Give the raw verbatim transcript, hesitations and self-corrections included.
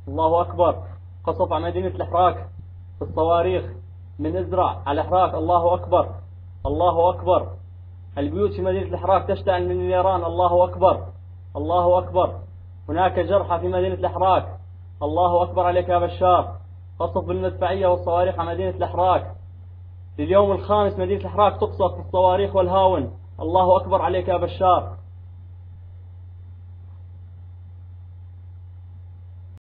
الله أكبر. قصف على مدينة الحراك بالصواريخ من إزرع على الحراك. الله أكبر. الله أكبر. البيوت في مدينة الحراك تشتعل من النيران. الله أكبر. الله أكبر. هناك جرحى في مدينة الحراك. الله أكبر عليك يا بشار. قصف بالمدفعية والصواريخ على مدينة الحراك. لليوم الخامس مدينة الحراك تقصف بالصواريخ والهاون. الله أكبر عليك يا بشار.